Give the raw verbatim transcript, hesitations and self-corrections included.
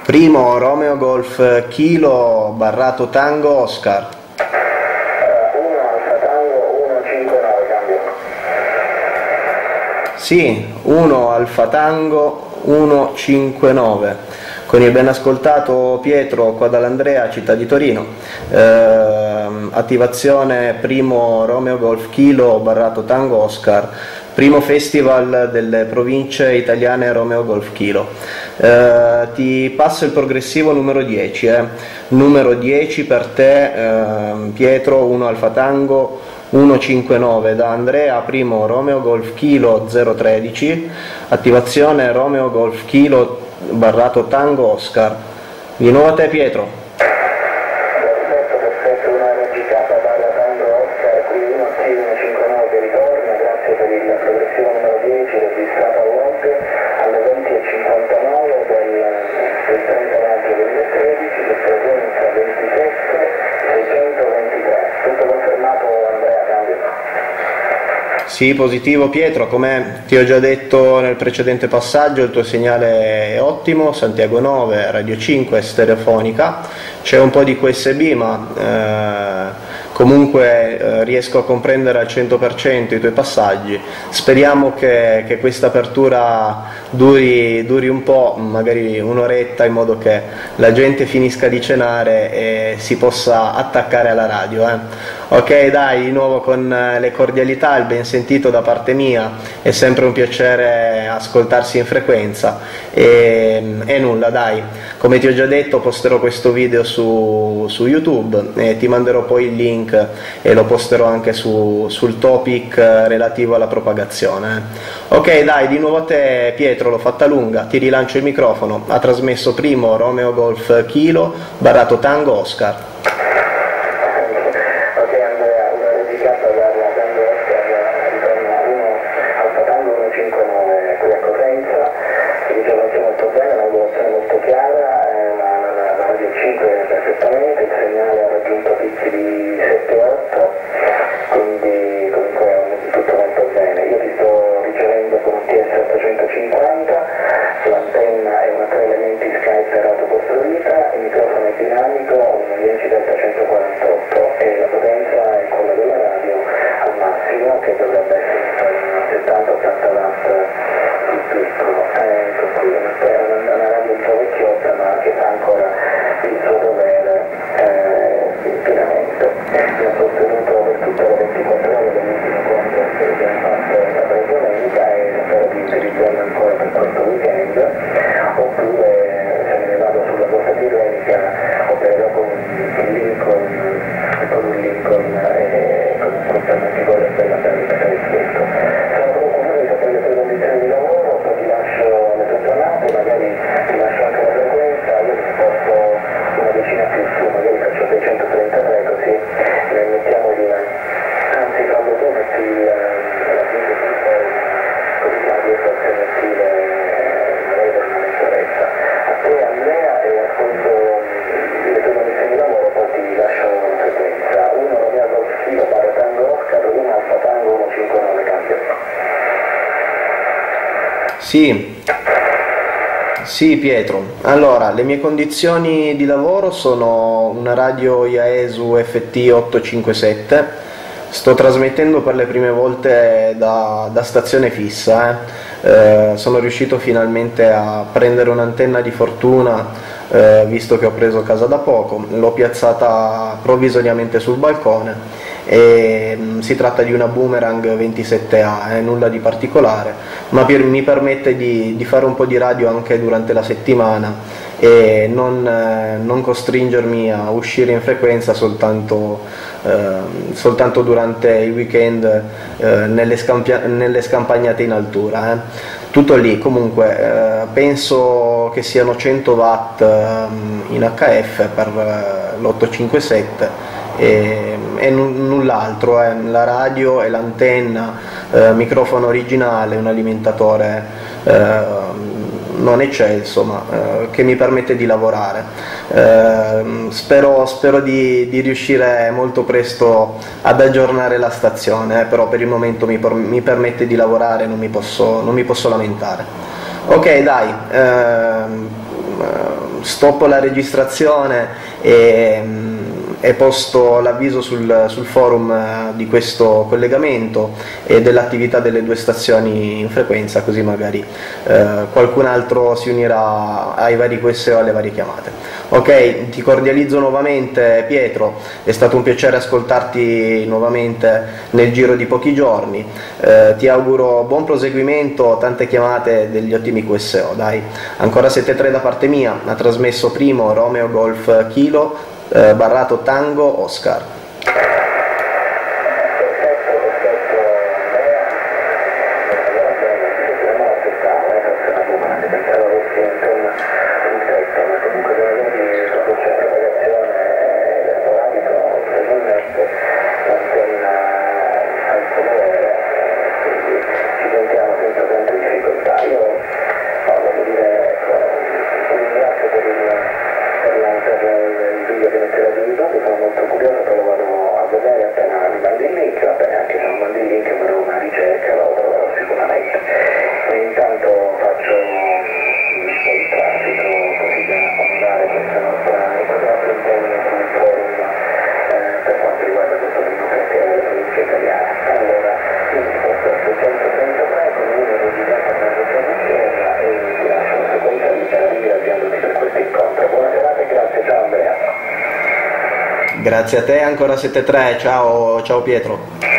Primo Romeo Golf Kilo barrato Tango Oscar. uno Alfa Tango uno cinque nove, cambio. Sì, uno Alfa Tango uno cinque nove. Con il ben ascoltato Pietro qua dall'Andrea, città di Torino. Ehm, attivazione primo Romeo Golf Kilo barrato Tango Oscar. Primo festival delle province italiane Romeo Golf Kilo. Eh, ti passo il progressivo numero dieci. Eh. Numero dieci per te, eh, Pietro, uno Alfa Tango uno cinque nove da Andrea, primo Romeo Golf Kilo zero tredici. Attivazione Romeo Golf Kilo barrato Tango Oscar. Di nuovo a te, Pietro. Perfetto, perfetto, una R G K barra Tango Oscar, qui uno C uno cinque nove che ritorna, grazie per il progressivo numero dieci registrato a web alle venti e cinquantanove del, del trenta maggio duemilatredici, di frequenza ventisette seicentoventitré. Tutto confermato, Andrea, cambio. Sì, positivo Pietro, come ti ho già detto nel precedente passaggio il tuo segnale è ottimo, Santiago nove, Radio cinque, stereofonica, c'è un po' di Q S B ma eh, comunque eh, riesco a comprendere al cento per cento i tuoi passaggi. Speriamo che, che questa apertura duri, duri un po', magari un'oretta, in modo che la gente finisca di cenare e si possa attaccare alla radio. Eh. Ok, dai, di nuovo con le cordialità, il ben sentito da parte mia, è sempre un piacere ascoltarsi in frequenza e, e nulla, dai, come ti ho già detto posterò questo video su, su YouTube e ti manderò poi il link e lo posterò anche su, sul topic relativo alla propagazione. Ok, dai, di nuovo a te Pietro, l'ho fatta lunga, ti rilancio il microfono. Ha trasmesso primo Romeo Golf Kilo barrato Tango Oscar. Perfettamente, il segnale ha raggiunto picchi di sette otto, quindi comunque tutto molto bene. Io ti sto ricevendo con un T S ottocentocinquanta, l'antenna è una tre elementi Skype autocostruita, il microfono è dinamico, un dieci delta centoquarantotto e la potenza è quella della radio al massimo, che dovrebbe essere intorno a settanta ottanta watt il picco. Eh, con cui è una, una radio un po' vecchiotta ma che fa ancora il suo dovere eh, pienamente. Mi ha sostenuto per tutte le ventiquattro ore dell'ultimo contesto che abbiamo fatto la domenica e spero di utilizzarlo ancora per questo weekend, oppure se me ne vado sulla borsa tirrenica opererò con un Lincoln con un Lincoln e con un alternativo della perdita per il tutto. Sono comunque curioso di sapere le tue condizioni di lavoro, poi ti lascio le tue giornate, magari ti lascio anche la frequenza, io ti sposto una decina più su, magari faccio seicentotrentatré, così ne mettiamo il, anzi quando tu metti il, la sintesi in forma, così la dietro alternative magari per una mentoretta. A te Andrea e ascolto le tue condizioni di lavoro, poi ti lascio la frequenza. uno Romeo Golf Kilo barra Tango Oscar, uno Alfa Tango uno cinque nove, cambio. Sì. Sì Pietro, allora le mie condizioni di lavoro sono una radio Yaesu F T ottocentocinquantasette, sto trasmettendo per le prime volte da, da stazione fissa, eh. Eh, sono riuscito finalmente a prendere un'antenna di fortuna, eh, visto che ho preso casa da poco, l'ho piazzata provvisoriamente sul balcone e mh, si tratta di una Boomerang ventisette A, eh, nulla di particolare, ma per, mi permette di, di fare un po' di radio anche durante la settimana e non, eh, non costringermi a uscire in frequenza soltanto, eh, soltanto durante i weekend eh, nelle, nelle scampagnate in altura. Eh. Tutto lì, comunque eh, penso che siano cento watt eh, in H F per eh, l'ottocentocinquantasette e, e null'altro, eh. La radio e l'antenna, eh, microfono originale, un alimentatore eh, non eccelso ma eh, che mi permette di lavorare. Eh, spero spero di, di riuscire molto presto ad aggiornare la stazione, eh, però per il momento mi, mi permette di lavorare, non mi posso, non mi posso lamentare. Ok, dai, ehm, stoppo la registrazione e, e posto l'avviso sul, sul forum di questo collegamento e dell'attività delle due stazioni in frequenza, così magari eh, qualcun altro si unirà ai vari Q S O e alle varie chiamate. Ok, ti cordializzo nuovamente Pietro, è stato un piacere ascoltarti nuovamente nel giro di pochi giorni, eh, ti auguro buon proseguimento, tante chiamate, degli ottimi Q S O, dai. Ancora sette tre da parte mia, ha trasmesso Primo Romeo Golf Kilo, eh, barrato Tango Oscar. Grazie a te, ancora sette tre, ciao, ciao Pietro.